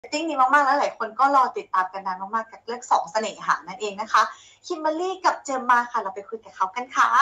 ติ้งดีมากๆแล้วหลายคนก็รอติดตามกันนานมากๆกับเรื่องสองเสน่หานั่นเองนะคะคิมเบอรรี่กับเจมมาค่ะเราไปคุยกับเขากันค่ะ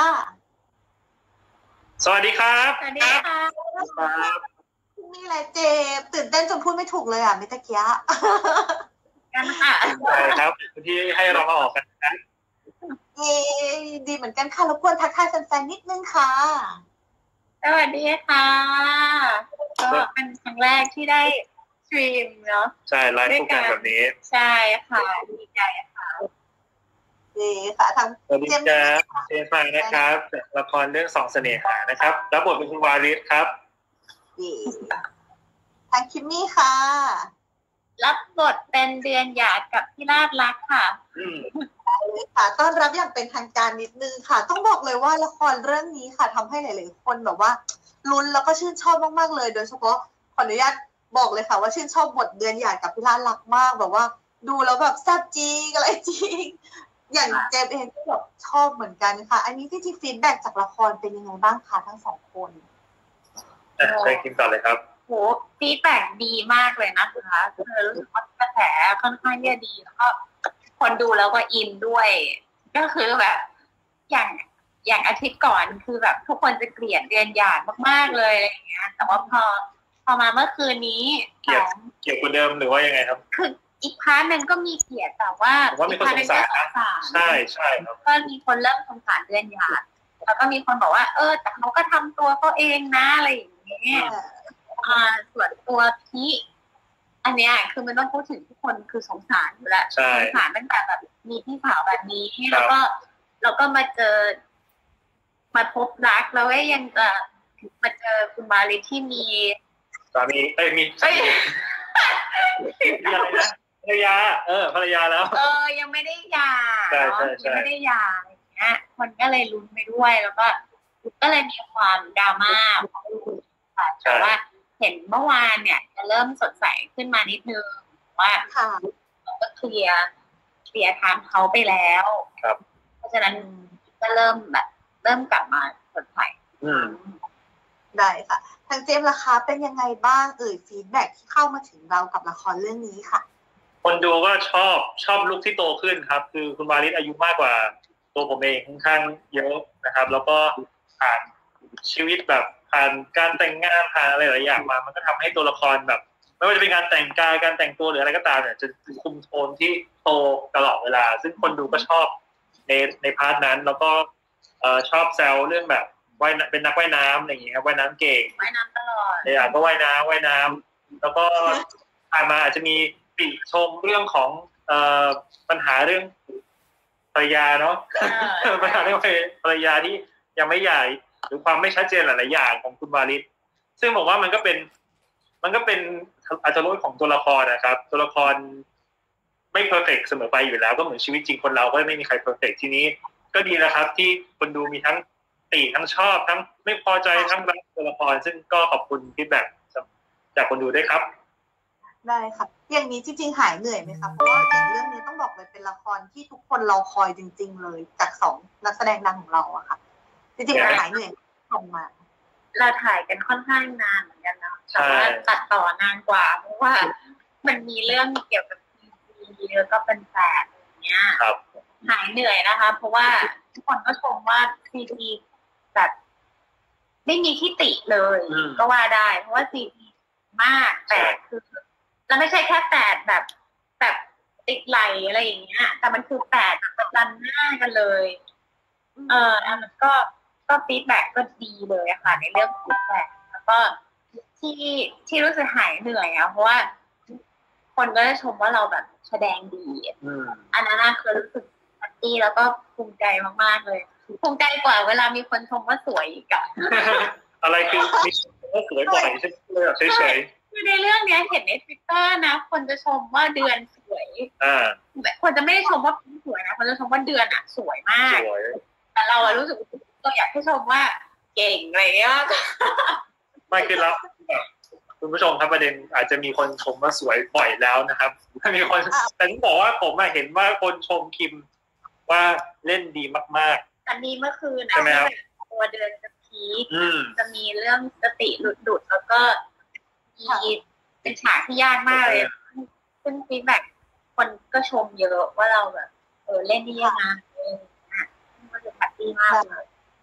สวัสดีครับสวัสดีค่ะนี่แหละเจมตื่นเต้นจนพูดไม่ถูกเลยอ่ะมิตะเกียกันค่ะใช่ครับที่ให้เรามาออกกันนะดีเหมือนกันค่ะรบกวนทักทายแฟนๆนิดนึงค่ะสวัสดีค่ะก็เป็นครั้งแรกที่ได้สตรีมเนาะใช่ไลฟ์คู่กันแบบนี้ใช่ค่ะดีใจค่ะดีค่ะทางสวัสดีครับเจมส์นะครับจากละครเรื่องสองเสน่หานะครับรับบทเป็นคุณวาริสครับดีทางคิมมี่ค่ะรับบทเป็นเดือนหยาดกับพี่ราชรักค่ะเลยค่ะต้อนรับอย่างเป็นทางการนิดนึงค่ะต้องบอกเลยว่าละครเรื่องนี้ค่ะทำให้หลายๆคนแบบว่าลุ้นแล้วก็ชื่นชอบมากๆเลยโดยเฉพาะขออนุญาตบอกเลยค่ะว่าชื่นชอบบทเดือนหยาดกับพี่ราชรักมากแบบว่าดูแล้วแบบแซ่บจริงอะไรจริงอย่างเจมเองก็แบบชอบเหมือนกันค่ะอันนี้ที่ฟีดแบ็กจากละครเป็นยังไงบ้างคะทั้งสองคนใช่คิมต่อเลยครับโหฟีดแบ็กดีมากเลยนะคะรู้สึกว่ากระแสค่อนข้างจะดีแล้วก็คนดูแล้วก็อินด้วยก็คือแบบอย่างอาทิตย์ก่อนคือแบบทุกคนจะเกลียดเดือนหยาดมากๆเลยอะไรอย่างเงี้ยแต่ว่าพอมาเมื่อคืนนี้เกลียดกว่าเดิมหรือว่ายังไงครับคืออีกพาร์ทนึงก็มีเกลียดแต่ว่ามีคนสงสารใช่ครับก็มีคนเริ่มสงสารเดือนหยาดแล้วก็มีคนบอกว่าแต่เขาก็ทำตัวเขาเองนะอะไรอย่างเงี้ยส่วนตัวพี่อันเนี้ยคือมันต้องพูดถึงทุกคนคือสงสารอยู่แล้วสงสารตั้งแต่แบบมีพี่สาวแบบนี้แล้วก็มาเจอมาพบรักแล้วยังจะมาเจอคุณมาริที่มีสามีมีอะไรนะภรรยาภรรยาแล้วยังไม่ได้หย่าเนาะยังไม่ได้หย่าอะไรอย่างเงี้ยคนก็เลยลุ้นไปด้วยแล้วก็เลยมีความดราม่าของลูกแต่ว่าเห็นเมื่อวานเนี่ยจะเริ่มสดใสขึ้นมานิดนึงว่าเราก็เคลียร์ทางเขาไปแล้วครับเพราะฉะนั้นก็เริ่มกลับมาสดใสได้ค่ะทางเจมส์ล่ะคะเป็นยังไงบ้างฟีดแบ็กที่เข้ามาถึงเรากับละครเรื่องนี้ค่ะคนดูก็ชอบลุคที่โตขึ้นครับคือคุณวาริสอายุมากกว่าตัวผมเองค่อนข้างเยอะนะครับแล้วก็ผ่านชีวิตแบบผ่านการแต่งงานผ่านอะไรหลายอย่างมามันก็ทำให้ตัวละครแบบไม่ว่าจะเป็นการแต่งกายการแต่งตัวหรืออะไรก็ตามเนี่ยจะคุมโทนที่โตตลอดเวลาซึ่งคนดูก็ชอบในพาร์ทนั้นแล้วก็ชอบแซวเรื่องแบบเป็นนักว่ายน้ำอะไรอย่างเงี้ยครับว่ายน้ำเก่งว่ายน้ำตลอดก็ว่ายน้ำแล้วก็ผ่านมาอาจจะมีติชมเรื่องของปัญหาเรื่องภรรยาเนาะปัญหาเรื่องภรรยาที่ยังไม่ใหญ่หรือความไม่ชัดเจนหลายๆอย่างของคุณวาริสซึ่งบอกว่ามันก็เป็นอัตลักษณ์ของตัวละครนะครับตัวละครไม่เพอร์เฟกต์เสมอไปอยู่แล้วก็เหมือนชีวิตจริงคนเราก็ไม่มีใครเพอร์เฟกต์ทีนี้ก็ดีนะครับที่คนดูมีทั้งติทั้งชอบทั้งไม่พอใจทั้งรักตัวละครซึ่งก็ขอบคุณฟีดแบ็กจากคนดูด้วยครับได้ค่ะอย่างนี้จริงๆหายเหนื่อยไหมคะเพราะว่าอย่างเรื่องนี้ต้องบอกเลยเป็นละครที่ทุกคนรอคอยจริงๆเลยจากสองนักแสดงดังของเราอะค่ะจริงๆหายเหนื่อยลงมาเราถ่ายกันค่อนข้างนานเหมือนกันนะแต่ว่าตัดต่อนานกว่าเพราะว่ามันมีเรื่องเกี่ยวกับทีแล้วก็เป็นแฝดอย่างเงี้ยหายเหนื่อยนะคะเพราะว่าทุกคนก็ชมว่าซีทีแบบไม่มีที่ติเลยก็ว่าได้เพราะว่าซีทีมากแต่คือแล้วไม่ใช่แค่แฝดแบบติดไหลอะไรอย่างเงี้ยแต่มันคือแฝดแบบรันหน้ากันเลยแล้วก็ฟีดแบ็กก็ดีเลยอะค่ะในเรื่องฟีดแบ็กแล้วก็ที่รู้สึกหายเหนื่อยอะเพราะว่าคนก็จะชมว่าเราแบบแสดงดีอันนั้นคือรู้สึกแฮปปี้แล้วก็ภูมิใจมากๆเลยภูมิใจกว่าเวลามีคนชมว่าสวยอีกอะอะไรคือมีว่าสวยบ่อยใช่ไหมแบบเฉยๆคือในเรื่องนี้เห็นใน Twitter นะคนจะชมว่าเดือนสวยคนจะไม่ได้ชมว่าสวยนะคนจะชมว่าเดือนอะสวยมากแต่เรารู้สึกเราอยากให้ชมว่าเก่งอะไรเงี้ยไม่คือแล้วคุณผู้ชมครับประเด็นอาจจะมีคนชมว่าสวยบ่อยแล้วนะครับมีคนแต่ต้องบอกว่าผมเห็นว่าคนชมคิมว่าเล่นดีมากๆอันนี้เมื่อคืนนะตัวเดือนจะพีคจะมีเรื่องสติหลุดแล้วก็มีเป็นฉากที่ยากมากเลยซึ่งฟีดแบ็กคนก็ชมเยอะว่าเราแบบเล่นดีนะก็จะแฮปปี้มากเลย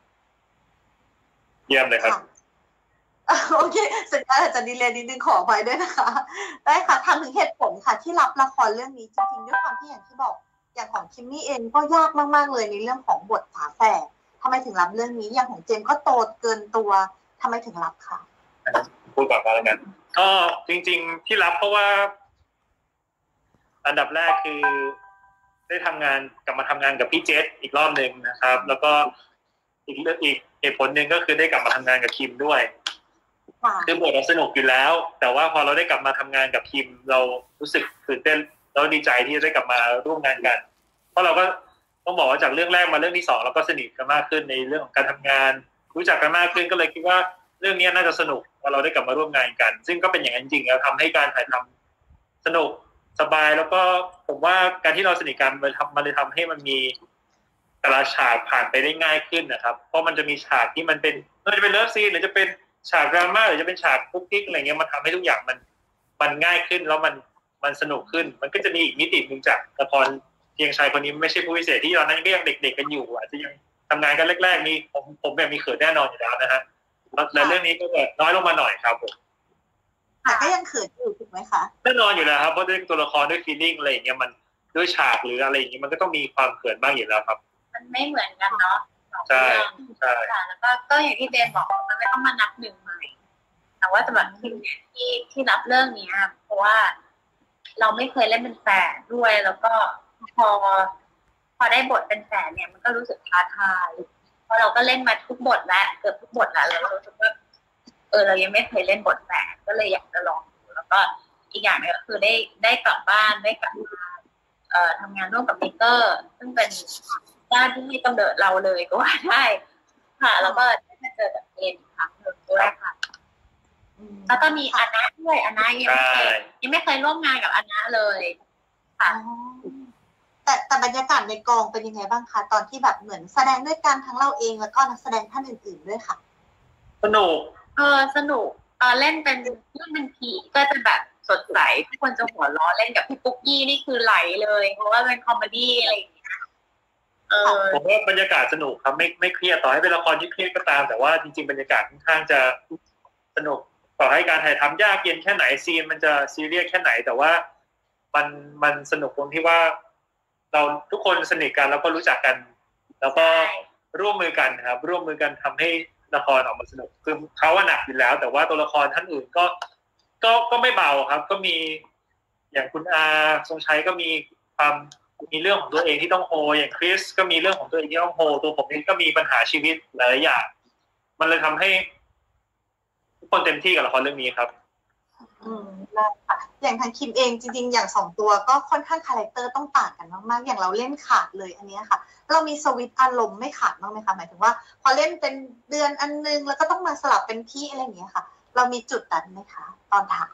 เยี่ยมเลยครับโอเคสัญญาจะดีเลยนิดนึงขอไปด้วยนะคะได้ค่ะถามถึงเหตุผลค่ะที่รับละครเรื่องนี้จริงๆด้วยความที่อย่างที่บอกอย่างของคิมมี่เองก็ยากมากๆเลยในเรื่องของบทฝาแฝดทำไมถึงรับเรื่องนี้อย่างของเจมก็โตเกินตัวทำไมถึงรับค่ะพูดก่อนมาแล้วกันก็จริงๆที่รับเพราะว่าอันดับแรกคือได้ทำงานกลับมาทำงานกับพี่เจษอีกรอบหนึ่งนะครับแล้วก็อีกเหตุผลหนึ่งก็คือได้กลับมาทำงานกับคิมด้วยคือบทเราสนุกอยู่แล้วแต่ว่าพอเราได้กลับมาทำงานกับคิมเรารู้สึกตื่นเต้นแล้วดีใจที่จะได้กลับมาร่วมงานกันเพราะเราก็ต้องบอกว่าจากเรื่องแรกมาเรื่องที่2เราก็สนิทกันมากขึ้นในเรื่องของการทำงานรู้จักกันมากขึ้นก็เลยคิดว่าเรื่องนี้น่าจะสนุกพอเราได้กลับมาร่วมงานกันซึ่งก็เป็นอย่างนั้นจริงๆแล้วทำให้การถ่ายทำสนุกสบายแล้วก็ผมว่าการที่เราสนิทกันมันเลยทำให้มันมีแต่ละฉากผ่านไปได้ง่ายขึ้นนะครับเพราะมันจะมีฉากที่มันเป็นไม่ว่าจะเป็นเลิฟซีนหรือจะเป็นฉากดราม่าหรือจะเป็นฉากกุ๊กกิ๊กอะไรเงี้ยมันทำให้ทุกอย่างมันง่ายขึ้นแล้วมันสนุกขึ้นมันก็จะมีอีกมิติหนึ่งจากละครเพียงชายคนนี้ไม่ใช่ผู้พิเศษที่ตอนนั้นก็ยังเด็กๆกันอยู่อาจจะยังทำงานกันแรกๆนี่ผมแบบมีเขินแน่นอนอยู่แล้วนะฮะแล้วเรื่องนี้ก็จะน้อยลงมาหน่อยครับผมแต่ก็ยังเขินอยู่ถูกไหมคะแน่นอนอยู่แล้วครับเพราะด้วยตัวละครด้วยฟีลลิ่งอะไรอย่างเงี้ยมันด้วยฉากหรืออะไรอย่างเงี้ยมันก็ต้องมีความเขินบ้างอยู่แล้วครับมันไม่เหมือนกันเนาะใช่แล้วก็อย่างที่เจนบอกมันไม่ต้องมานับหนึ่งใหม่แต่ว่าสำหรับคิมเนี่ยที่รับเรื่องนี้เพราะว่าเราไม่เคยเล่นเป็นแฝดด้วยแล้วก็พอได้บทเป็นแฝดเนี่ยมันก็รู้สึกท้าทายเพราะเราก็เล่นมาทุกบทแล้วเกือบทุกบทแล้วเรารู้สึกว่าเรายังไม่เคยเล่นบทแฝดก็เลยอยากจะลองดูแล้วก็อีกอย่างนึงก็คือได้กลับบ้านได้กลับมาทำงานร่วมกับมิเตอร์ซึ่งเป็นญาติที่ให้กำเนิดเราเลยก็ว่าได้ค่ะแล้วก็ได้มาเจอกับเจนอีกครั้งหนึ่งด้วยค่ะแล้วก็มีอานะด้วยอานะยังไม่เคยร่วมงานกับอานะเลยค่ะแต่บรรยากาศในกองเป็นยังไงบ้างคะตอนที่แบบเหมือนแสดงด้วยกันทั้งเราเองแล้วก็นักแสดงท่านอื่นๆด้วยค่ะสนุกสนุกตอนเล่นเป็นผีก็จะแบบสดใสทุกคนจะหัวเราะเล่นกับพี่ปุ๊กกี้นี่คือไหลเลยเพราะว่าเป็นคอมเมดี้อะไรอย่างเงี้ยผมว่าบรรยากาศสนุกครับไม่เครียดต่อให้เป็นละครที่เครียดก็ตามแต่ว่าจริงๆบรรยากาศค่อนข้างจะสนุกต่อให้การถ่ายทำยากเย็นแค่ไหนซีนมันจะซีเรียสแค่ไหนแต่ว่ามันสนุกตรงที่ว่าเราทุกคนสนิทกันแล้วก็รู้จักกันแล้วก็ร่วมมือกันครับร่วมมือกันทำให้ละครออกมาสนุกคือเขาหนักอยู่แล้วแต่ว่าตัวละครท่านอื่นก็ไม่เบาครับก็มีอย่างคุณอาทรงชัยก็มีมีเรื่องของตัวเองที่ต้องโฮอย่างคริสก็มีเรื่องของตัวเองที่ต้องโฮตัวผมเองก็มีปัญหาชีวิตหลายอย่างมันเลยทำให้ทุกคนเต็มที่กับละครเรื่องนี้ครับได้ค่ะอย่างทางคิมเองจริงๆอย่าง2ตัวก็ค่อนข้างคาแรคเตอร์ต้องต่างกันมากๆอย่างเราเล่นขาดเลยอันนี้ค่ะเรามีสวิตช์อารมณ์ไม่ขาดบ้างไหมคะหมายถึงว่าพอเล่นเป็นเดือนอันนึงแล้วก็ต้องมาสลับเป็นพี่อะไรอย่างเงี้ยค่ะเรามีจุดนั้นไหมคะตอนถ่าย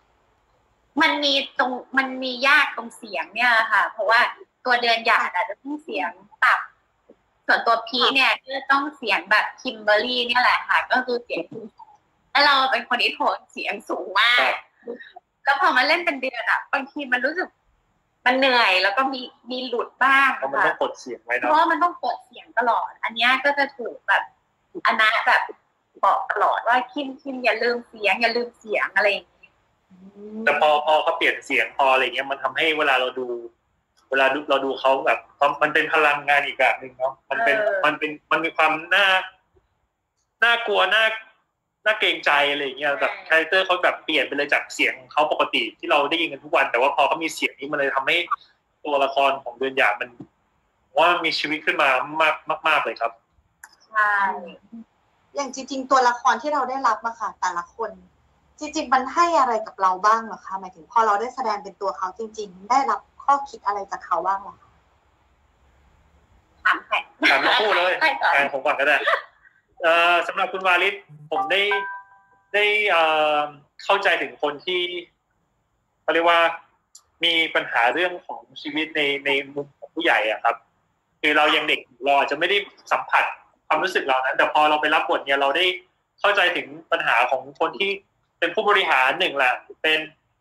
มันมียากตรงเสียงเนี่ยค่ะเพราะว่าตัวเดือนหยาดอาจจะต้องเสียงต่ำส่วนตัวพีเนี่ยก็ต้องเสียงแบบคิมเบอร์รี่เนี่ยแหละค่ะก็คือเสียงแล้วเราเป็นคนที่โทนเสียงสูงมากก็พอมาเล่นเป็นเดือนบางทีมันรู้สึกมันเหนื่อยแล้วก็มีหลุดบ้างเพราะมันต้องกดเสียงไว้นะเพราะว่ามันต้องกดเสียงตลอดอันนี้ก็จะถูกแบบอานะแบบบอกตลอดว่าคิมอย่าลืมเสียงอะไรอย่างนี้แต่พอเขาเปลี่ยนเสียงพออะไรเงี้ยมันทำให้เวลาเราดูเขาแบบมันเป็นพลังงานอีกแบบนึงเนาะมันมีความน่ากลัวน่าเกรงใจอะไรอย่างเงี้ยแบบคาแรคเตอร์เขาแบบเปลี่ยนไปเลยจากเสียงเขาปกติที่เราได้ยินกันทุกวันแต่ว่าพอเขามีเสียงนี้มันเลยทำให้ตัวละครของเดือนหยาดมันว่ามีชีวิตขึ้นมามากเลยครับใช่อย่างจริงๆตัวละครที่เราได้รับมาค่ะแต่ละคนจริงๆมันให้อะไรกับเราบ้างเหรอคะหมายถึงพอเราได้แสดงเป็นตัวเขาจริงๆได้รับข้อคิดอะไรจากเขาบ้างเหรอคะถามทั้งคู่เลยผมก่อนก็ได้สำหรับคุณวาลิศผมได้เข้าใจถึงคนที่เขาเรียกว่ามีปัญหาเรื่องของชีวิตในมุมของผู้ใหญ่อะครับคือเรายังเด็กเราอาจจะไม่ได้สัมผัสความรู้สึกเรานั้นแต่พอเราไปรับบทเนี่ยเราได้เข้าใจถึงปัญหาของคนที่เป็นผู้บริหารหนึ่งแหละเป็น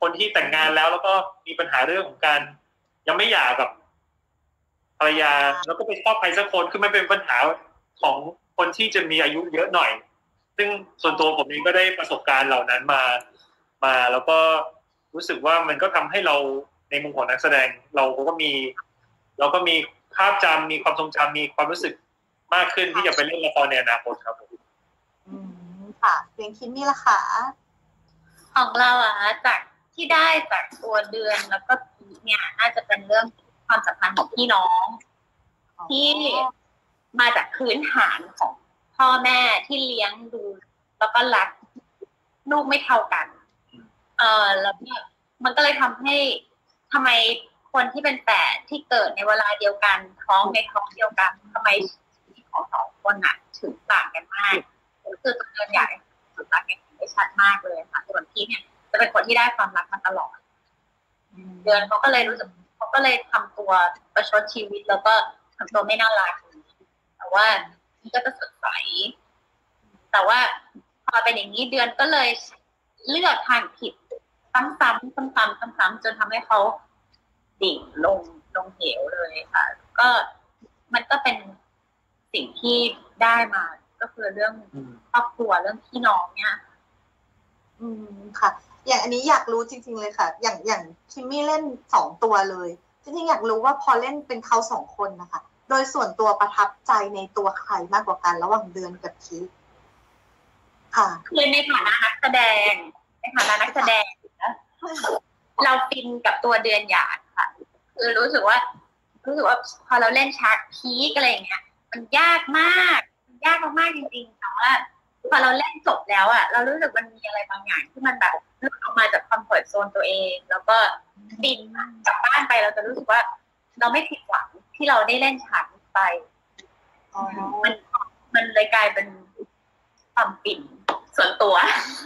คนที่แต่งงานแล้วก็มีปัญหาเรื่องของการยังไม่หย่ากับภรรยาแล้วก็ไปชอบใครสักคนคือมันเป็นปัญหาของคนที่จะมีอายุเยอะหน่อยซึ่งส่วนตัวผมเองก็ได้ประสบการณ์เหล่านั้นมาแล้วก็รู้สึกว่ามันก็ทำให้เราในมุมของนักแสดงเราก็มีภาพจำมีความทรงจำมีความรู้สึกมากขึ้นที่จะไปเล่นละครในอนาคตครับผมค่ะเพลงคิดนี่ละค่ะของเราจากที่ได้จากตัวเดือนแล้วก็พีเนี่ยน่าจะเป็นเรื่องความสัมพันธ์ของพี่น้องที่มาจากพื้นฐานของพ่อแม่ที่เลี้ยงดูแล้วก็รักลูกไม่เท่ากันแล้วเนี่ยมันก็เลยทำไมคนที่เป็นแฝดที่เกิดในเวลาเดียวกันท้องในท้องเดียวกันทำไมชีวิตของสองคนถึงต่างกันมากคือตัวเดือนใหญ่สุดรักกันได้ชัดมากเลยค่ะส่วนพี่เนี่ยจะเป็นคนที่ได้ความรักมาตลอดเดือนเขาก็เลยทำตัวประชดชีวิตแล้วก็ทำตัวไม่น่ารักแต่ว่าก็จะสดใสแต่ว่าพอเป็นอย่างนี้เดือนก็เลยเลือกทางผิดซ้ำๆจนทำให้เขาดิ่งลงเหวเลยค่ะก็มันก็เป็นสิ่งที่ได้มาก็คือเรื่องครอบครัวเรื่องพี่น้องเนี่ยค่ะอย่างอันนี้อยากรู้จริงๆเลยค่ะอย่างคิมมี่เล่น2ตัวเลยจริงๆอยากรู้ว่าพอเล่นเป็นเขา2คนนะคะโดยส่วนตัวประทับใจในตัวใครมากกว่ากันระหว่างเดือนกับคิมค่ะคือในฐานะนักแสดงนะเราฟินกับตัวเดือนหยาดค่ะคือรู้สึกว่าพอเราเล่นฉากพีคอะไรอย่างเงี้ยมันยากมากจริงๆแต่ว่าพอเราเล่นจบแล้วเรารู้สึกมันมีอะไรบางอย่างที่มันแบบหลุดออกมาจากคอมฟอร์ตโซนตัวเองแล้วก็บินกลับบ้านไปเราจะรู้สึกว่าเราไม่ผิดหวังที่เราได้เล่นฉากนี้ไปมันเลยกลายเป็นความปิ่นส่วนตัว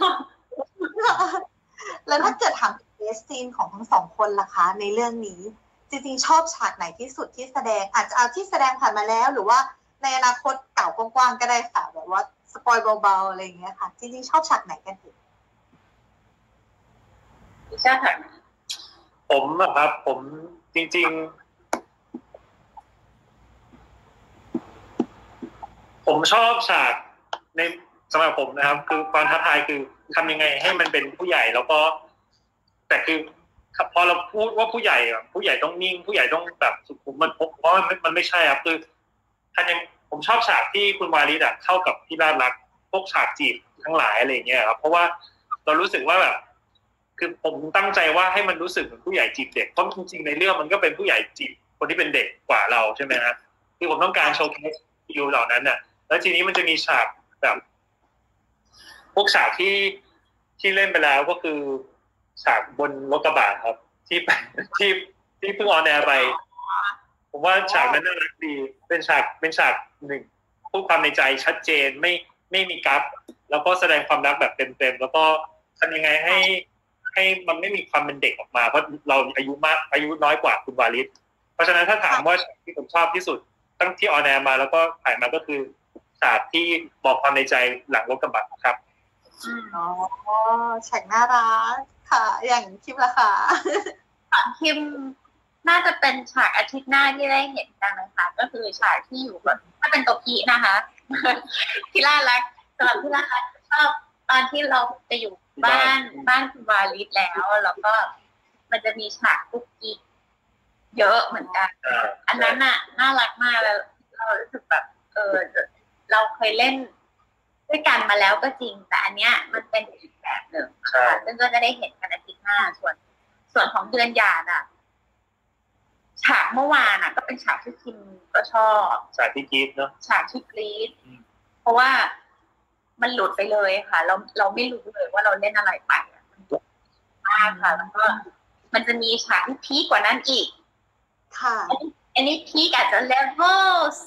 แล้วถ้าเกิดถามเบสซีนของทั้ง2คนล่ะคะในเรื่องนี้จริงๆชอบฉากไหนที่สุดที่แสดงอาจจะเอาที่แสดงผ่านมาแล้วหรือว่าในอนาคตเก่ากว้างๆก็ได้ค่ะแบบว่าสปอยเบาๆอะไรอย่างเงี้ยค่ะจริงๆชอบฉากไหนกันถึงใช่ค่ะผมครับผมจริงๆผมชอบฉากในสำหรับผมนะครับคือความท้าทายคือทำยังไงให้มันเป็นผู้ใหญ่แล้วก็แต่คือพอเราพูดว่าผู้ใหญ่ต้องนิ่งผู้ใหญ่ต้องแบบสุขุมมันเพราะมันไม่ใช่ครับคือท่านยังผมชอบฉากที่คุณวาริศเข้ากับพี่ราชรักพวกฉากจีบทั้งหลายอะไรอย่างเงี้ยครับเพราะว่าเรารู้สึกว่าแบบคือผมตั้งใจว่าให้มันรู้สึกเหมือนผู้ใหญ่จีบเด็กเพราะจริงๆในเรื่องมันก็เป็นผู้ใหญ่จีบคนที่เป็นเด็กกว่าเราใช่ไหมฮะคือผมต้องการโชว์เคสฟิลเหล่านั้นน่ะแล้วทีนี้มันจะมีฉากแบบพวกฉากที่เล่นไปแล้วก็คือฉากบนรถกระบะครับที่เพิ่งออนแอร์ไปผมว่าฉากนั้นน่ารักดีเป็นฉากหนึ่งพูดความในใจชัดเจนไม่มีกั๊กแล้วก็แสดงความรักแบบเต็มๆแล้วก็ทำยังไงให้มันไม่มีความเป็นเด็กออกมาเพราะเราอายุน้อยกว่าคุณวาริศเพราะฉะนั้นถ้าถามว่าฉากที่ผมชอบที่สุดตั้งที่ออนแอร์มาแล้วก็ถ่ายมาก็คือฉากที่บอกความในใจหลังรถกระบะครับอ๋อฉากน่ารักค่ะอย่างคิมล่ะค่ะคิมน่าจะเป็นฉากอาทิตย์หน้าที่ได้เห็นกันนะคะก็คือฉากที่อยู่แบบถ้าเป็นตัวพีนะคะที่ล่ารักสำหรับที่ล่ารักชอบตอนที่เราจะอยู่บ้านคุณวาริศแล้วก็มันจะมีฉากกุ๊กกิ๊กเยอะเหมือนกันอันนั้นน่ารักมากแล้วเรารู้สึกแบบเราเคยเล่นด้วยกันมาแล้วก็จริงแต่อันเนี้ยมันเป็นอีกแบบหนึ่งค่ะซึ่งก็จะได้เห็นกันอาทิตย์หน้าส่วนของเดือนหยาดฉากเมื่อวานก็เป็นฉากที่คิมก็ชอบฉากที่กรี๊ดเนาะฉากที่กรี๊ดเพราะว่ามันหลุดไปเลยค่ะเราไม่รู้เลยว่าเราเล่นอะไรไปมันหลุดมากค่ะแล้วก็มันจะมีฉากที่พีคกว่านั้นอีกค่ะอันนี้พีคอาจจะเลเวล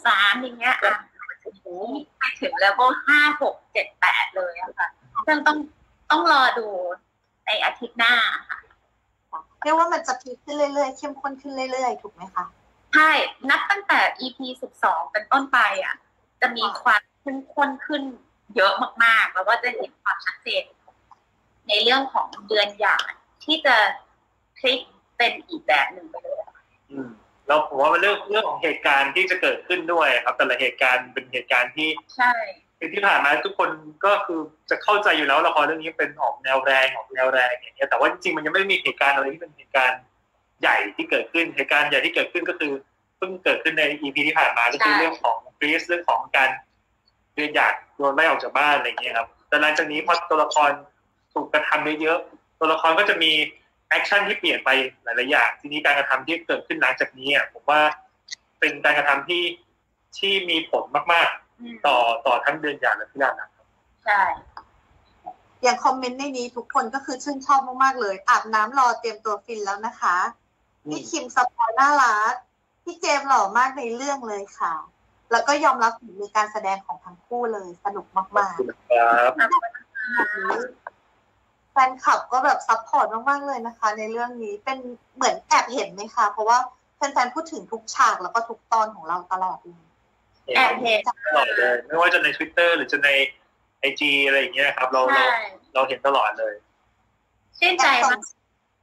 3อย่างเงี้ยไปถึงเลเวล5 6 7 8เลยค่ะซึ่งต้องรอดูในอาทิตย์หน้าค่ะเรียกว่ามันจะพีคขึ้นเรื่อยๆเข้มข้นขึ้นเรื่อยๆถูกไหมคะใช่นับตั้งแต่ EP 12เป็นต้นไปจะมีความเข้มข้นขึ้นเยอะมากๆแล้วก็จะเห็นความชัดเจนในเรื่องของเดือนหยาดที่จะพลิกเป็นอีกแบบหนึ่งไปเลยแล้วผมว่ามันเรื่องของเหตุการณ์ที่จะเกิดขึ้นด้วยครับแต่ละเหตุการณ์เป็นเหตุการณ์ที่ใช่ที่ผ่านมาทุกคนก็คือจะเข้าใจอยู่แล้วละครเรื่องนี้เป็นออกแนวแรงอย่างเงี้ยแต่ว่าจริงๆมันยังไม่มีเหตุการณ์อะไรที่เป็นเหตุการณ์ใหญ่ที่เกิดขึ้นเหตุการณ์ใหญ่ที่เกิดขึ้นก็คือเพิ่งเกิดขึ้นใน EP ที่ผ่านมาก็คือเรื่องของกรีซเรื่องของการเรียนหยาดโดนไล่ออกจากบ้านอะไรอย่างเงี้ยครับแต่หลังจากนี้พอตัวละครถูกกระทำเยอะๆตัวละครก็จะมีแอคชั่นที่เปลี่ยนไปหลายๆอย่างทีนี้การกระทำที่เกิดขึ้นหลังจากนี้ผมว่าเป็นการกระทำที่มีผลมากๆต่อทั้งเดือนหยาดและพี่ดานะครับใช่อย่างคอมเมนต์ในนี้ทุกคนก็คือชื่นชอบมากๆเลยอาบน้ำรอเตรียมตัวฟินแล้วนะคะพี่คิมสปอยน่ารักพี่เจมหล่อมากในเรื่องเลยค่ะแล้วก็ยอมรับถึงการแสดงของทั้งคู่เลยสนุกมากๆครับแฟนคลับก็แบบซัพพอร์ตมากๆเลยนะคะในเรื่องนี้เป็นเหมือนแอบเห็นไหมคะเพราะว่าแฟนๆพูดถึงทุกฉากแล้วก็ทุกตอนของเราตลอดเลยแอบเห็นตลอดเลยไม่ว่าจะใน Twitter หรือจะใน IG อะไรอย่างเงี้ยครับเราเห็นตลอดเลยชื่นใจมาก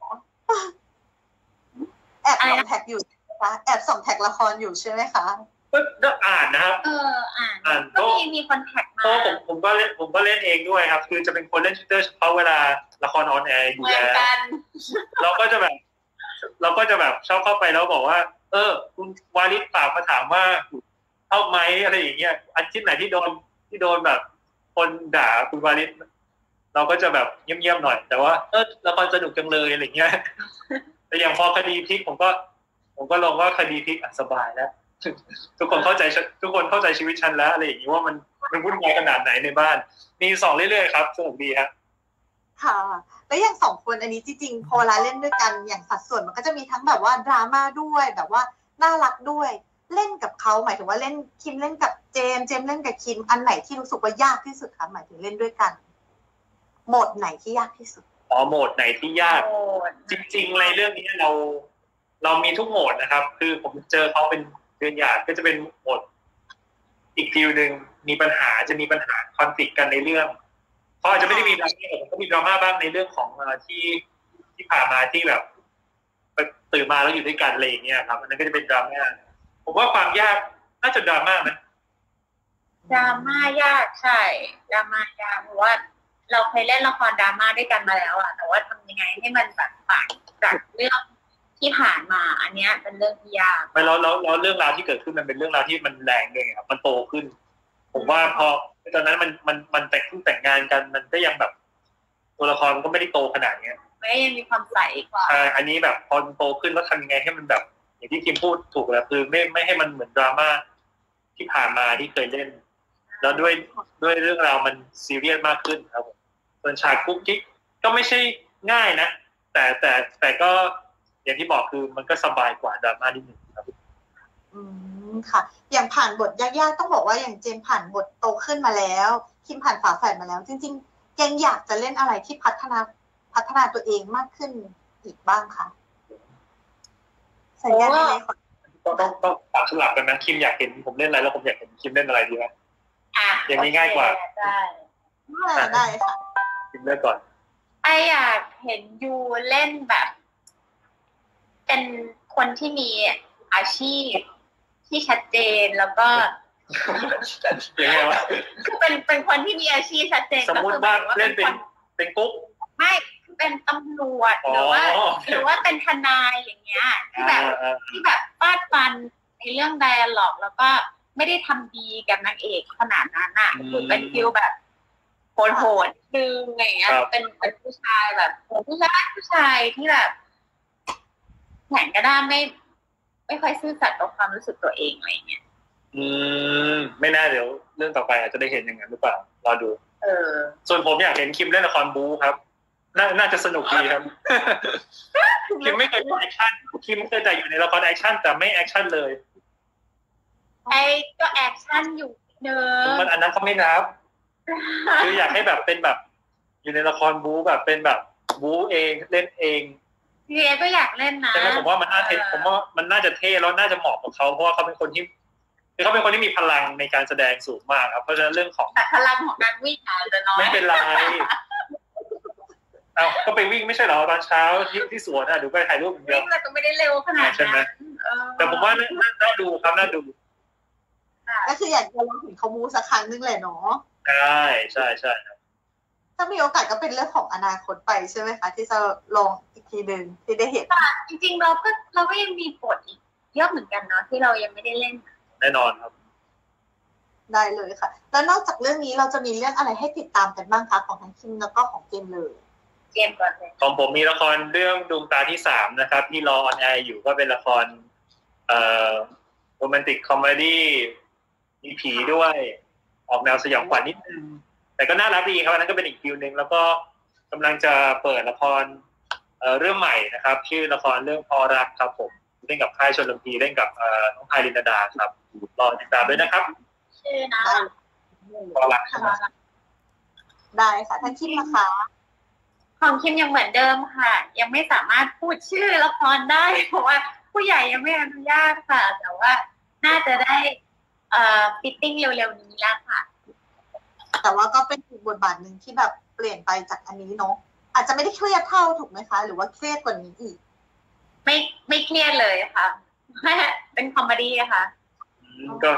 แอบส่องแท็กอยู่นะคะแอบส่องแท็กละครอยู่ใช่ไหมคะก็อ่านนะครับอ่านก็มีคนแท็กมาผมก็เล่นเองด้วยครับคือจะเป็นคนเล่น Twitter เฉพาะเวลาละครออนแอร์อยู่แล้วเราก็จะแบบชอบเข้าไปแล้วบอกว่าคุณวาริศฝากมาถามว่าเข้าไหมอะไรอย่างเงี้ยอาทิตย์ไหนที่โดนแบบคนด่าคุณวาริศเราก็จะแบบเงียบๆหน่อยแต่ว่าละครสนุกจังเลยอะไรเงี้ยแต่อย่างพอคดีพลิกผมก็ลงว่าคดีพลิกสบายแล้วทุกคนเข้าใจชีวิตฉันแล้วอะไรอย่างนี้ว่ามันวุ่นวายขนาดไหนในบ้านมีสองเรื่อยๆครับสนุกดีครับค่ะแล้วอย่างสองคนอันนี้จริงๆพอเวลาเล่นด้วยกันอย่างสัดส่วนมันก็จะมีทั้งแบบว่าดราม่าด้วยแบบว่าน่ารักด้วยเล่นกับเขาหมายถึงว่าเล่นคิมเล่นกับเจมเล่นกับคิมอันไหนที่รู้สึกว่ายากที่สุดคะหมายถึงเล่นด้วยกันโหมดไหนที่ยากที่สุดโหมดไหนที่ยากจริงๆในเรื่องนี้เรามีทุกโหมดนะครับคือผมเจอเขาเป็นเดือนหยาดก็จะเป็นโหมดอีกฟิลนึงมีปัญหาคอนฟลิกต์กันในเรื่องเขาอาจจะไม่ได้มีดราม่าแต่ก็มีดราม่าบ้างในเรื่องของที่ผ่านมาที่แบบตื่นมาแล้วอยู่ด้วยกันอะไรอย่างเงี้ยครับอันนั้นก็จะเป็นดราม่าผมว่าความยากน่าจะดราม่าไหมดราม่ายากใช่ดราม่ายากเพราะว่าเราเคยเล่นละครดราม่าด้วยกันมาแล้วอะแต่ว่าทำยังไงให้มันแบบต่างจากเรื่องที่ผ่านมาอันเนี้ยเป็นเรื่องที่ยากไม่แล้วเรื่องราวที่เกิดขึ้นมันเป็นเรื่องราวที่มันแรงด้วยครับมันโตขึ้นผมว่าพอตอนนั้นมันแต่งงานกันมันก็ยังแบบตัวละครมันก็ไม่ได้โตขนาดเนี้ยไม่ยังมีความใสกว่าอันนี้แบบพอโตขึ้นแล้วทำยังไงให้มันแบบอย่างที่คิมพูดถูกแล้วคือไม่ให้มันเหมือนดราม่าที่ผ่านมาที่เคยเล่นแล้วด้วยเรื่องราวมันซีเรียสมากขึ้นครับส่วนฉากกุ๊กกิ๊กก็ไม่ใช่ง่ายนะแต่ก็อย่างที่บอกคือมันก็สบายกว่าดราม่านิดนึงครับค่ะอย่างผ่านบทยากๆต้องบอกว่าอย่างเจมผ่านบทโตขึ้นมาแล้วคิมผ่านฝาแฝดมาแล้วจริงๆยังอยากจะเล่นอะไรที่พัฒนาตัวเองมากขึ้นอีกบ้างคะสัญญาได้ไหมคะต้องตัดสลับกันนะคิมอยากเห็นผมเล่นอะไรแล้วผมอยากเห็นคิมเล่นอะไรดีไหมอย่างนี้ง่ายกว่าได้ค่ะคิมเลือกก่อนอยากเห็นยูเล่นแบบเป็นคนที่มีอาชีพที่ชัดเจนแล้วก็ยังไงวะคือเป็นคนที่มีอาชีพชัดเจนสมมติว่าเล่นเป็นกุ๊กไม่เป็นตำรวจหรือว่าเป็นทนายอย่างเงี้ยที่แบบฟาดฟันในเรื่องไดอะล็อกแล้วก็ไม่ได้ทำดีกับนางเอกขนาดนั้นอ่ะคือเป็นฟิลแบบโหดดึงอะไรเงี้ยเป็นผู้ชายแบบผู้ชายที่แบบแข็งกระด้างไม่ค่อยซื่อสัตย์ต่อความรู้สึกตัวเองอะไรเงี้ยไม่น่าเดี๋ยวเรื่องต่อไปอาจจะได้เห็นอย่างนั้นหรือเปล่ารอดูส่วนผมอยากเห็นคิมเล่นละครบู๊ครับน่าจะสนุกดีครับคิมไม่เคยแอคชั่นคิมเคยแต่อยู่ในละครแอคชั่นแต่ไม่แอคชั่นเลยก็แอคชั่นอยู่เนอะมันอันนั้นเขาไม่นับคืออยากให้แบบเป็นแบบอยู่ในละครบู๊แบบเป็นแบบบู๊เองเล่นเองพี่เอก็อยากเล่นนะใช่ไหมผมว่ามันน่าเท่ผมว่ามันน่าจะเท่แล้วน่าจะเหมาะกับเขาเพราะว่าเขาเป็นคนที่มีพลังในการแสดงสูงมากครับเพราะฉะนั้นเรื่องของแต่พลังของการวิ่งอาจจะน้อยไม่เป็นไรอ้าวก็ไปวิ่งไม่ใช่เหรอตอนเช้าที่สวนอ่ะดูไปถ่ายรูปอย่างเดียววิ่งแต่ก็ไม่ได้เร็วขนาดนั้นแต่ผมว่าน่าดูครับน่าดูก็คืออยากจะลองเห็นเขามูสักครั้งนึงเลยเนาะใช่ใช่ใช่ถ้ามีโอกาสก็เป็นเรื่องของอนาคตไปใช่ไหมคะที่จะลองอีกทีนึงที่ได้เห็นจริงๆเราก็ยังมีบทอีกเยอะเหมือนกันเนาะที่เรายังไม่ได้เล่นแน่นอนครับได้เลยค่ะแล้วนอกจากเรื่องนี้เราจะมีเรื่องอะไรให้ติดตามกันบ้างคะของทั้งคิมแล้วก็ของเกมเลยเกมก่อนเลยของผมมีละครเรื่องดวงตาที่3นะครับที่รอออนแอร์อยู่ก็เป็นละครโรแมนติกคอมเมดี้มีผีด้วยออกแนวสยองขวัญนิดนึงแต่ก็น่ารักดีครับอันนั้นก็เป็นอีกฟิลนึงแล้วก็กำลังจะเปิดละครเรื่องใหม่นะครับชื่อละครเรื่องพอรักครับผมเล่นกับค่ายชลบุรีเล่นกับน้องพายลินดาครับรอติดตามด้วยนะครับชื่อนะพอรักได้ค่ะท่านคิมนะคะของคิมยังเหมือนเดิมค่ะยังไม่สามารถพูดชื่อละครได้เพราะว่าผู้ใหญ่ยังไม่อนุญาตค่ะแต่ว่าน่าจะได้ฟิตติ้งเร็วๆนี้แล้วค่ะแต่ว่าก็เป็นอีกบทบาทหนึ่งที่แบบเปลี่ยนไปจากอันนี้เนาะอาจจะไม่ได้เครียดเท่าถูกไหมคะหรือว่าเครียดกว่านี้อีกไม่เครียดเลยค่ะเป็นคอมเมดี้ค่ะก็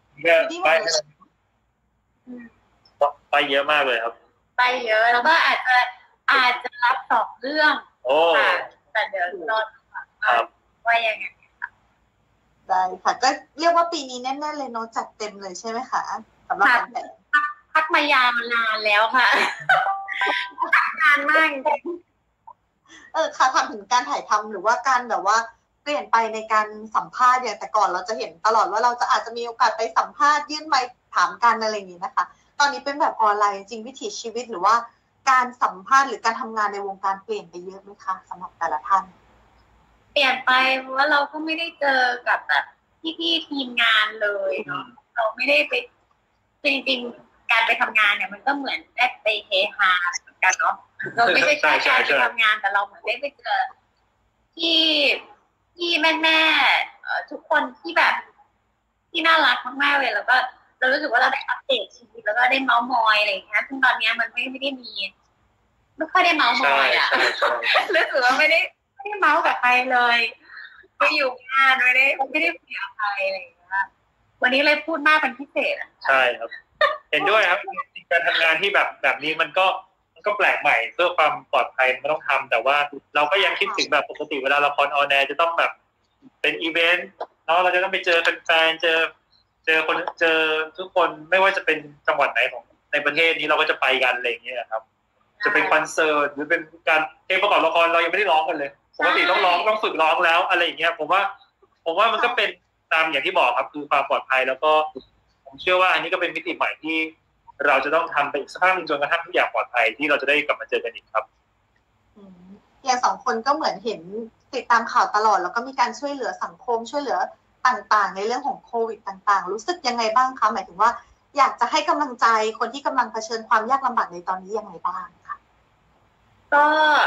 ไปเยอะมากเลยครับไปเยอะแล้วก็อาจจะรับ2เรื่องค่ะแต่เดี๋ยวรอว่ายังไงได้ค่ะก็เรียกว่าปีนี้แน่ๆเลยเนาะจัดเต็มเลยใช่ไหมคะสำหรับการแต่งพักมายาวนานแล้วค่ะนานมากจริงค่ะทำถึงการถ่ายทำหรือว่าการแบบว่าเปลี่ยนไปในการสัมภาษณ์อย่างแต่ก่อนเราจะเห็นตลอดว่าเราจะอาจจะมีโอกาสไปสัมภาษณ์ยื่นไมค์ถามกันอะไรอย่างนี้นะคะตอนนี้เป็นแบบออนไลน์จริงวิถีชีวิตหรือว่าการสัมภาษณ์หรือการทำงานในวงการเปลี่ยนไปเยอะไหมคะสำหรับแต่ละท่านเปลี่ยนไปเพราะว่าเราก็ไม่ได้เจอกับแบบพี่ๆทีมงานเลยเนาะเราไม่ได้ไปจริงๆการไปทำงานเนี่ยมันก็เหมือนได้ไปเฮฮาเหมือนกันเนาะเราไม่ใช่แค่การไปทำงานแต่เราเหมือนได้ไปเจอที่แม่ทุกคนที่แบบที่น่ารักมากๆเลยแล้วก็เรารู้สึกว่าเราได้อัปเดตชีวิตแล้วก็ได้เมาส์มอยอะไรอย่างเงี้ยซึ่งตอนนี้มันไม่ได้มีไม่ค่อยได้เมาส์มอยอ่ะรู้สึกว่าไม่ได้เมาส์กับใครเลยไปอยู่งานไม่ได้คุยกับใครอะไรอย่างเงี้ยวันนี้เลยพูดมากเป็นพิเศษใช่ครับเห็นด้วยครับการทำงานที่แบบนี้มันก็แปลกใหม่เพื่อความปลอดภัยมันต้องทำแต่ว่าเราก็ยังคิดถึงแบบปกติเวลาละครออนแอร์จะต้องแบบเป็นอีเวนต์เนาะเราจะต้องไปเจอแฟนๆเจอคนเจอทุกคนไม่ว่าจะเป็นจังหวัดไหนของในประเทศนี้เราก็จะไปกันอะไรอย่างเงี้ยครับจะเป็นคอนเสิร์ตหรือเป็นการเพลงประกอบละครเรายังไม่ได้ร้องกันเลยปกติต้องฝึกร้องแล้วอะไรอย่างเงี้ยผมว่ามันก็เป็นตามอย่างที่บอกครับคือความปลอดภัยแล้วก็ผมเชื่อว่าอันนี้ก็เป็นมิติใหม่ที่เราจะต้องทำไปอีกสักพักนึงจนกระทั่งทุกอย่างปลอดภัยที่เราจะได้กลับมาเจอกันอีกครับอย่างสองคนก็เหมือนเห็นติดตามข่าวตลอดแล้วก็มีการช่วยเหลือสังคมช่วยเหลือต่างๆในเรื่องของโควิดต่างๆรู้สึกยังไงบ้างคะหมายถึงว่าอยากจะให้กำลังใจคนที่กำลังเผชิญความยากลำบากในตอนนี้ยังไงบ้างคะก็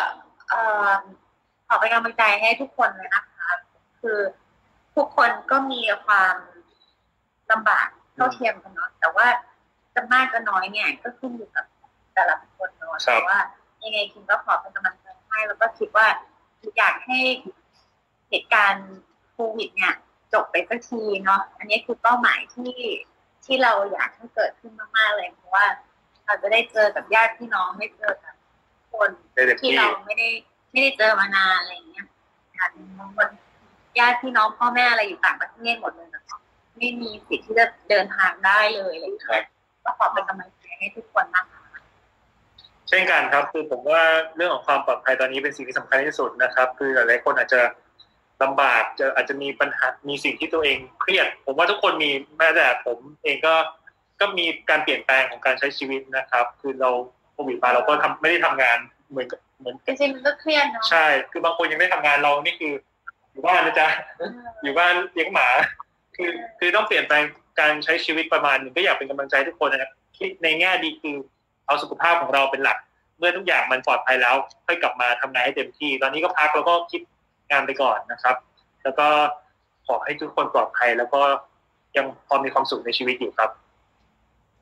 ขอเป็นกำลังใจให้ทุกคนเลยนะคะคือทุกคนก็มีความลำบากเท่าเทียมกันเนาะแต่ว่าจะมากจะน้อยเนี่ยก็ขึ้นอยู่กับแต่ละคนเนาะแต่ว่ายังไงคิมก็ขอเป็นกำลังใจให้แล้วก็คิดว่าอยากให้เหตุการณ์โควิดเนี่ยจบไปสักทีเนาะอันนี้คือเป้าหมายที่เราอยากให้เกิดขึ้นมากๆเลยเพราะว่าเราจะได้เจอกับญาติพี่น้องได้เจอกับคนที่เราไม่ได้เจอมานานอะไรอย่างเงี้ยบางคนญาติพี่น้องพ่อแม่อะไรอยู่ต่างประเทศหมดเลยนะคะไม่มีสิทธิ์ที่จะเดินทางได้เลยอะไรอย่างเงี้ยก็ขอเป็นกำลังใจให้ทุกคนนะคะเช่นกันครับคือผมว่าเรื่องของความปลอดภัยตอนนี้เป็นสิ่งที่สำคัญที่สุดนะครับคือหลายๆคนอาจจะลำบากอาจจะมีปัญหามีสิ่งที่ตัวเองเครียดผมว่าทุกคนมีแม้แต่ผมเองก็มีการเปลี่ยนแปลงของการใช้ชีวิตนะครับคือเราโควิดมาเราก็ไม่ได้ทำงานเหมือนจริงๆมันก็เครียดเนาะใช่คือบางคนยังไม่ทำงานเรานี่คืออยู่บ้านนะจ๊ะอยู่บ้านเลี้ยงหมาคือต้องเปลี่ยนแปลงการใช้ชีวิตประมาณนึงก็อยากเป็นกำลังใจทุกคนนะครับคิดในแง่ดีคือเอาสุขภาพของเราเป็นหลักเมื่อทุกอย่างมันปลอดภัยแล้วค่อยกลับมาทำงานให้เต็มที่ตอนนี้ก็พักแล้วก็คิดงานไปก่อนนะครับแล้วก็ขอให้ทุกคนปลอดภัยแล้วก็ยังพอมีความสุขในชีวิตอยู่ครับ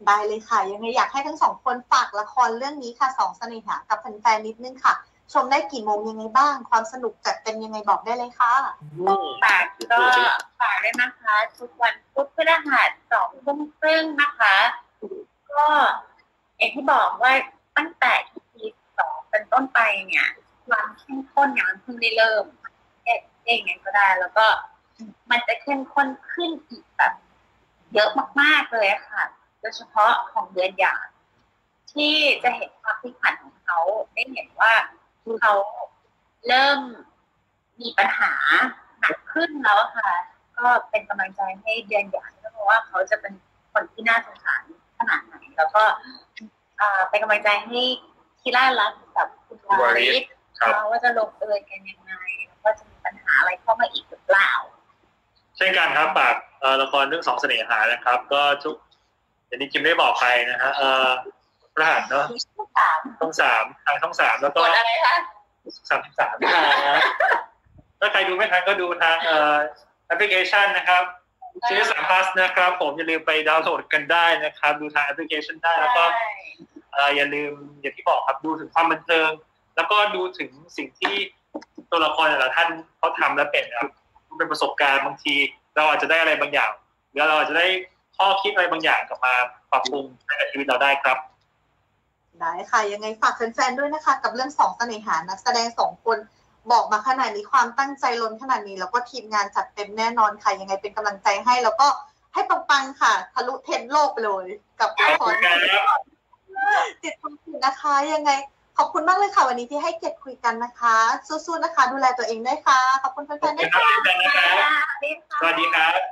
ได้เลยค่ะยังไงอยากให้ทั้งสองคนฝากละครเรื่องนี้ค่ะสองเสน่หากับแฟนๆนิดนึงค่ะชมได้กี่โมงยังไงบ้างความสนุกจัดเต็มยังไงบอกได้เลยค่ะฝากด้วยนะคะทุกวันพุธพฤหัส 20:30 นะคะก็อย่างที่บอกว่าตั้งแต่ EP 2เป็นต้นไปเนี่ยความเข้มข้นเนี่ยมันเพิ่งได้เริ่มเองไงก็ได้แล้วก็มันจะเข้มข้นขึ้นอีกแบบเยอะมากๆเลยค่ะโดยเฉพาะของเดือนหยาดที่จะเห็นความพลิกผันของเขาได้เห็นว่าเขาเริ่มมีปัญหาหนักขึ้นแล้วค่ะก็เป็นกำลังใจให้เดือนหยาดเพราะว่าเขาจะเป็นคนที่น่าสงสารขนาดไหนแล้วก็เป็นกำลังใจให้คิรารัตน์กับคุณวาริศว่าจะลงเอยกันยังไงแล้วก็จะมีปัญหาอะไรเข้ามาอีกหรือเปล่าเช่นกันครับฝากละครเรื่องสองเสน่หานะครับก็ทุกอย่างที่คิมได้บอกไปนะฮะพฤหัสเนาะช่อง 3ทางช่อง 3แล้วก็อะไรคะ 33ถ้าใครดูไม่ทันก็ดูทางแอปพลิเคชันนะครับซีรีส์3 Plus นะครับผมอย่าลืมไปดาวน์โหลดกันได้นะครับดูทางแอปพลิเคชันได้แล้วก็อย่าลืมอย่างที่บอกครับดูถึงความบันเทิงแล้วก็ดูถึงสิ่งที่ตัวละครแต่ละท่านเขาทำและเป็นครับเป็นประสบการณ์บางทีเราอาจจะได้อะไรบางอย่างหรือเราอาจจะได้ข้อคิดอะไรบางอย่างกลับมาปรับปรุงในชีวิตเราได้ครับได้ค่ะยังไงฝากแฟนๆด้วยนะคะกับเรื่องสองเสน่หานักแสดง2 คนบอกมาขนาดนี้ความตั้งใจล้นขนาดนี้แล้วก็ทีมงานจัดเต็มแน่นอนค่ะยังไงเป็นกำลังใจให้แล้วก็ให้ปังๆค่ะทะลุเทรนด์โลกไปเลยกับละครติดตามนะคะยังไงขอบคุณมากเลยค่ะวันนี้ที่ให้เกียรติคุยกันนะคะสู้ๆนะคะดูแลตัวเองด้วยค่ะขอบคุณแฟนๆด้วยค่ะสวัสดีครับ